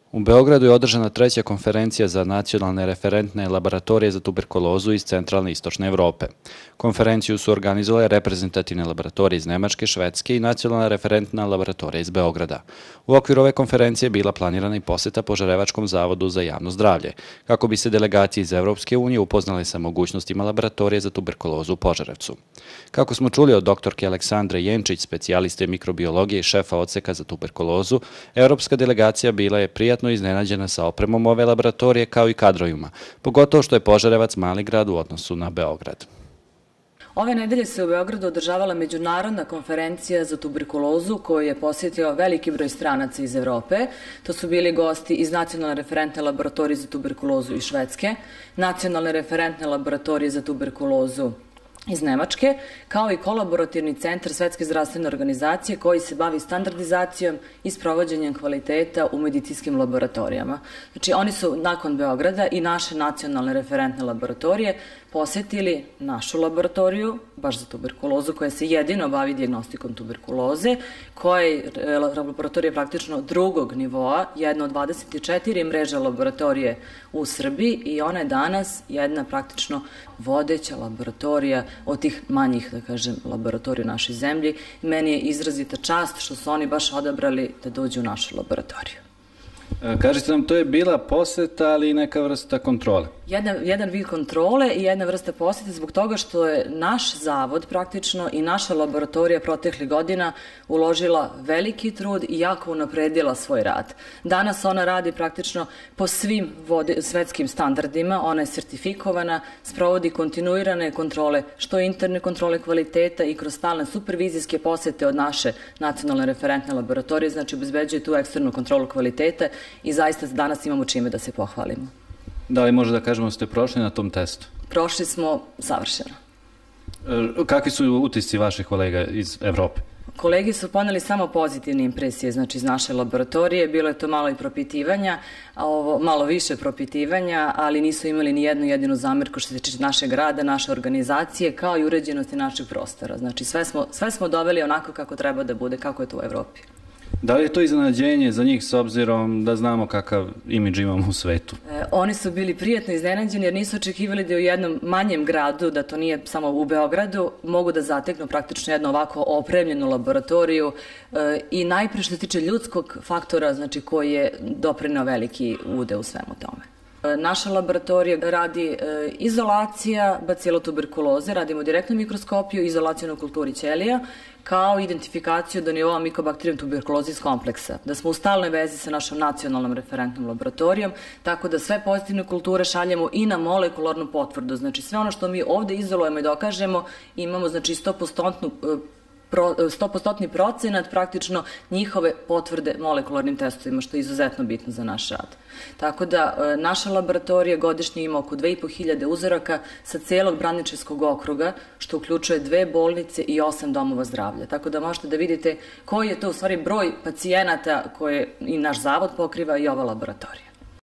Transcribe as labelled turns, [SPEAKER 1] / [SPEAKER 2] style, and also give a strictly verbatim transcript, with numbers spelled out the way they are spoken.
[SPEAKER 1] U Beogradu je održana treća konferencija za nacionalne referentne laboratorije za tuberkulozu iz centralne i istočne Evrope. Konferenciju su organizovale reprezentativne laboratorije iz Nemačke, Švedske i nacionalna referentna laboratorija iz Beograda. U okviru ove konferencije je bila planirana i poseta Požarevačkom zavodu za javno zdravlje, kako bi se delegacije iz Evropske unije upoznale sa mogućnostima laboratorije za tuberkulozu u Požarevcu. Kako smo čuli od doktorke Aleksandre Jenčić, specijaliste mikrobiologije i šefa odseka za tuberkulozu, evropska delegacija bila je prijatno iznenađena sa opremom ove laboratorije kao i kadrovima, pogotovo što je Požarevac mali grad u odnosu na Beograd.
[SPEAKER 2] Ove nedelje se u Beogradu održavala međunarodna konferencija za tuberkulozu koju je posjetio veliki broj stranaca iz Evrope. To su bili gosti iz Nacionalne referentne laboratorije za tuberkulozu iz Švedske, Nacionalne referentne laboratorije za tuberkulozu iz Nemačke, kao i kolaborativni centar Svetske zdravstvene organizacije koji se bavi standardizacijom i sprovođenjem kvaliteta u medicinskim laboratorijama. Znači, oni su nakon Beograda i naše nacionalne referentne laboratorije posetili našu laboratoriju, baš za tuberkulozu, koja se jedino bavi dijagnostikom tuberkuloze, koja je laboratorija praktično drugog nivoa, jedna od dvadeset četiri mreža laboratorije u Srbiji i ona je danas jedna praktično vodeća laboratorija od tih manjih, da kažem, laboratorija u našoj zemlji. Meni je izrazita čast što su oni baš odabrali da dođu u našu laboratoriju.
[SPEAKER 1] Kažete nam, to je bila poseta, ali i neka vrsta kontrole.
[SPEAKER 2] Jedan, jedan vid kontrole i jedna vrsta posete zbog toga što je naš zavod praktično i naša laboratorija proteklih godina uložila veliki trud i jako unapredila svoj rad. Danas ona radi praktično po svim vode, svetskim standardima, ona je sertifikovana, sprovodi kontinuirane kontrole, što interne kontrole kvaliteta i kroz stalne supervizijske posete od naše nacionalne referentne laboratorije, znači obezbeđuje tu eksternu kontrolu kvaliteta i zaista danas imamo čime da se pohvalimo.
[SPEAKER 1] Da li može da kažemo da ste prošli na tom testu?
[SPEAKER 2] Prošli smo savršeno.
[SPEAKER 1] Kakvi su utisci vaših kolega iz Evrope?
[SPEAKER 2] Kolegi su poneli samo pozitivne impresije, znači iz naše laboratorije, bilo je to malo i propitivanja, ovo, malo više propitivanja, ali nisu imali ni jednu jedinu zamerku što se tiče našeg rada, naše organizacije, kao i uređenosti našeg prostora. Znači sve smo, sve smo doveli onako kako treba da bude, kako je to u Evropi.
[SPEAKER 1] Da li je to iznenađenje za njih s obzirom da znamo kakav imidž imamo u svetu?
[SPEAKER 2] E, oni su bili prijatno iznenađeni jer nisu očekivali da u jednom manjem gradu, da to nije samo u Beogradu, mogu da zateknu praktično jednu ovako opremljenu laboratoriju e, i najpre što se tiče ljudskog faktora, znači koji je doprineo veliki udeo u svemu tome. Naša laboratorija radi izolacija bacilotuberkuloze, radimo direktnu mikroskopiju, izolaciju na kulturi ćelija, kao identifikaciju do nivoa Mycobacterium tuberculosis kompleksa. Da smo u stalnoj vezi sa našom nacionalnom referentnom laboratorijom, tako da sve pozitivne kulture šaljemo i na molekularnu potvrdu. Znači sve ono što mi ovde izolujemo i dokažemo, imamo znači sto posto procenat praktično njihove potvrde molekularnim testovima, što je izuzetno bitno za naš rad. Tako da naša laboratorija godišnje ima oko dve i po hiljade uzoraka sa celog Braničevskog okruga, što uključuje dve bolnice i osam domova zdravlja. Tako da možete da vidite koji je to u stvari broj pacijenata koje i naš zavod pokriva i ova laboratorija.